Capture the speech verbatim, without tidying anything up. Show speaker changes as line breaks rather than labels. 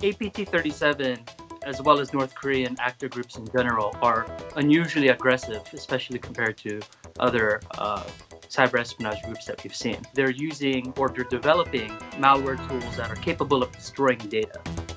A P T thirty-seven, as well as North Korean actor groups in general, are unusually aggressive, especially compared to other uh, cyber espionage groups that we've seen. They're using or they're developing malware tools that are capable of destroying data.